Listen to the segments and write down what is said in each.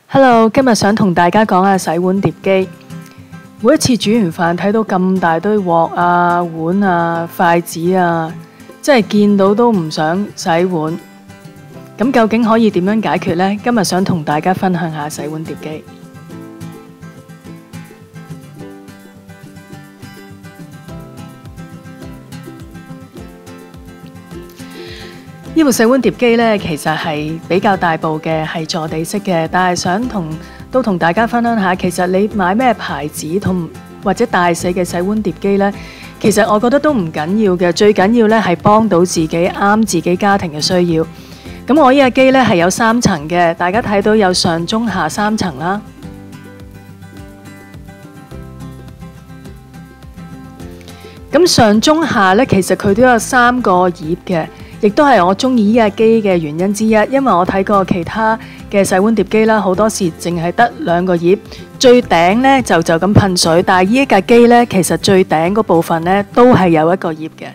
Hello， 今日想同大家講下洗碗碟機。每一次煮完飯睇到咁大堆鑊啊、碗啊、筷子啊，真係見到都唔想洗碗。咁究竟可以點樣解決呢？今日想同大家分享下洗碗碟機。呢部洗碗碟機呢，其實係比較大部嘅，係坐地式嘅。但係想同大家分享下，其實你買咩牌子或者大細嘅洗碗碟機呢，其實我覺得都唔緊要嘅。最緊要呢係幫到自己啱自己家庭嘅需要。咁我呢架機呢係有3層嘅，大家睇到有上中下3層啦。咁上中下呢，其實佢都有3個葉嘅。亦都係我中意呢架機嘅原因之一，因為我睇過其他嘅洗碗碟機啦，好多時淨係得2個葉，最頂呢就咁噴水，但係呢一架機呢，其實最頂嗰部分呢都係有1個葉嘅。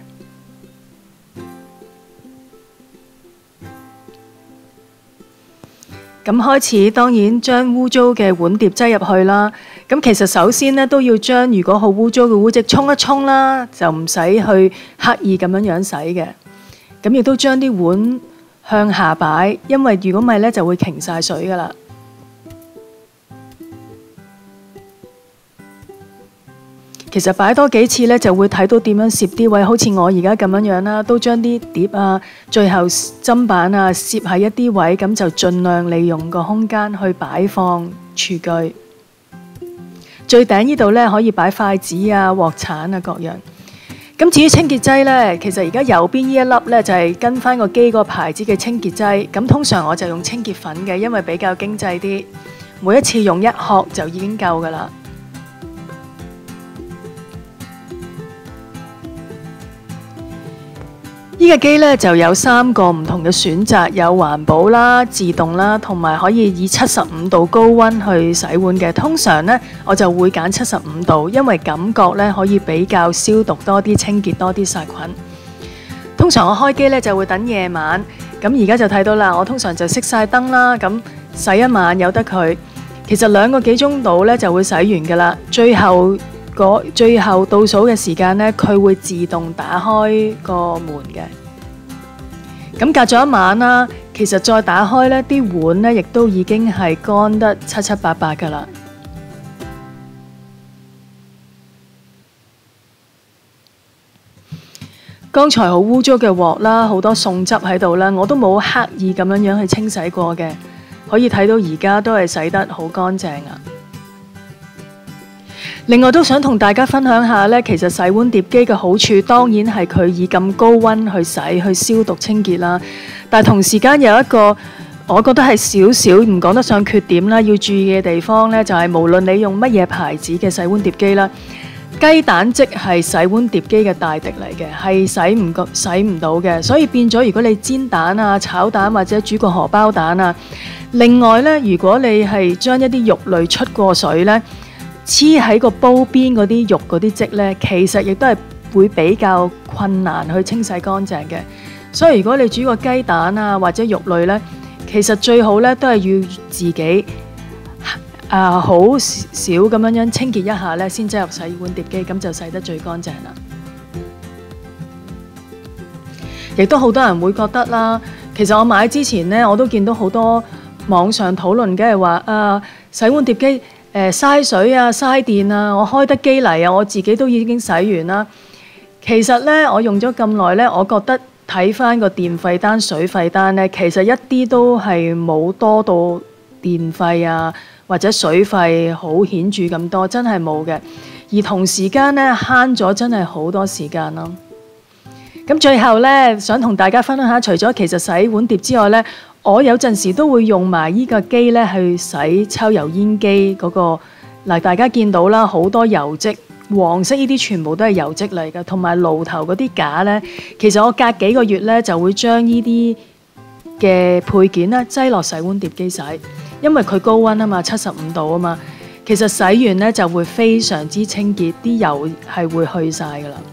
咁開始當然將污糟嘅碗碟擠入去啦。咁其實首先呢，都要將如果好污糟嘅污漬沖一沖啦，就唔使去刻意咁樣洗嘅。咁亦都將啲碗向下擺，因為如果唔係咧，就會擎晒水噶啦。其實擺多幾次咧，就會睇到點樣攝啲位，好似我而家咁樣啦，都將啲碟啊、最後砧板啊攝喺一啲位，咁就盡量利用個空間去擺放廚具。最頂呢度咧，可以擺筷子啊、鑊鏟啊各樣。咁至於清潔劑呢，其實而家右邊呢一粒呢，就係跟翻個機個牌子嘅清潔劑。咁通常我就用清潔粉嘅，因為比較經濟啲，每一次用1殼就已經夠噶啦。呢個機呢，就有3個唔同嘅選擇，有環保啦、自動啦，同埋可以以75度高溫去洗碗嘅。通常呢，我就會揀75度，因為感覺呢可以比較消毒多啲、清潔多啲殺菌。通常我開機呢就會等夜晚，咁而家就睇到啦。我通常就熄晒燈啦，咁洗一晚由得佢。其實2個幾鐘度呢就會洗完噶啦。最後倒數嘅時間呢，佢會自動打開個門嘅。咁隔咗一晚啦，其實再打開呢啲碗呢，亦都已經係乾得七七八八噶啦。剛才好污糟嘅鑊啦，好多餸汁喺度啦，我都冇刻意咁樣去清洗過嘅。可以睇到而家都係洗得好乾淨啊！另外都想同大家分享下呢，其實洗碗碟機嘅好處當然係佢以咁高溫去洗、去消毒清潔啦。但係同時間有一個我覺得係少少唔講得上缺點啦，要注意嘅地方呢，就係無論你用乜嘢牌子嘅洗碗碟機啦，雞蛋漬係洗碗碟機嘅大敵嚟嘅，係洗唔到嘅。所以變咗，如果你煎蛋啊、炒蛋或者煮個荷包蛋啊，另外呢，如果你係將一啲肉類出過水呢，黐喺個煲邊嗰啲肉嗰啲漬呢，其實亦都係會比較困難去清洗乾淨嘅。所以如果你煮個雞蛋啊或者肉類呢，其實最好呢都係要自己好少咁樣清潔一下呢，先擠入洗碗碟機，咁就洗得最乾淨啦。亦都好多人會覺得啦，其實我買之前呢，我都見到好多網上討論，梗係話洗碗碟機嘥水啊、嘥電啊，我開得機嚟啊，我自己都已經洗完啦。其實呢，我用咗咁耐呢，我覺得睇翻個電費單、水費單呢，其實一啲都係冇多到電費啊或者水費好顯著咁多，真係冇嘅。而同時間呢，慳咗真係好多時間咯。咁最後呢，想同大家分享下，除咗其實洗碗碟之外呢，我有陣時都會用埋依個機呢去洗抽油煙機嗰個。嗱，大家見到啦，好多油漬，黃色呢啲全部都係油漬嚟㗎，同埋爐頭嗰啲架呢，其實我隔幾個月呢就會將呢啲嘅配件呢擠落洗碗碟機洗，因為佢高溫啊嘛，75度啊嘛，其實洗完呢就會非常之清潔，啲油係會去晒㗎啦。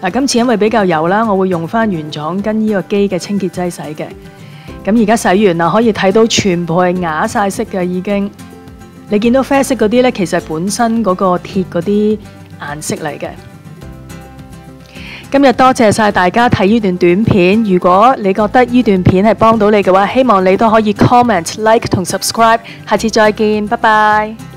嗱，今次因為比較油啦，我會用翻原廠跟呢個機嘅清潔劑洗嘅。咁而家洗完啦，可以睇到全部係啞晒色嘅已經。你見到啡色嗰啲呢，其實本身嗰個鐵嗰啲顏色嚟嘅。今日多謝晒大家睇呢段短片。如果你覺得呢段片係幫到你嘅話，希望你都可以 comment、like 同 subscribe。下次再見，拜拜。